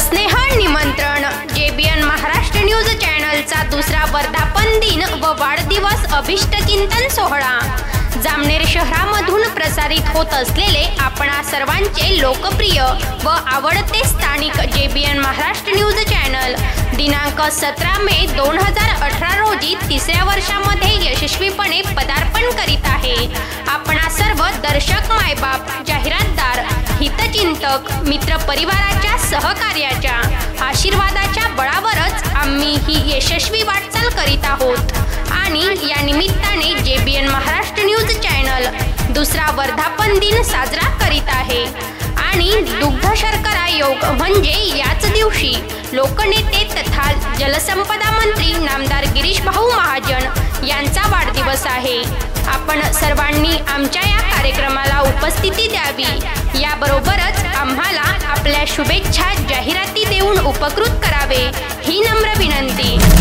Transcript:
सस्नेह निमंत्रण JBN Maharashtra news चॅनलचा दुसरा वर्धापन दिन व वाढदिवस अभिष्ट चिंतन सोहळा जामनेर शहरामधून प्रसारित होत असलेले आपणा सर्वांचे लोकप्रिय व आवडते स्थानिक जेबीएन महाराष्ट्र न्यूज चॅनल दिनांक 17 मे 2018 रोजी तिसऱ्या वर्षामध्ये यशस्वीपणे पदार्पण करीत आहे। आपणा सर्व दर्शक मायबाप जाहिरातदार हितचिंतक मित्र परिवाराच्या सहकार्याच्या आशीर्वादाच्या बळावरच आम्ही ही यशस्वी वाटचाल करीत आहोत आणि या निमित्ताने जेबीएन महाराष्ट्र न्यूज चॅनल दुसरा वर्धापन दिन साजरा करीत आहे आणि दुग्ध शर्करा योग म्हणजे याच दिवशी लोकनेते तथा जलसंपदा मंत्री नामदार गिरीश भाऊ महाजन यांचा वाढदिवस आहे। आपण सर्वांनी आमच्या या कार्यक्रमाला उपस्थिती द्यावी, याबरोबरच आम्हाला आपल्या शुभेच्छा जाहिराती देऊन उपकृत करावे ही नम्र विनंती।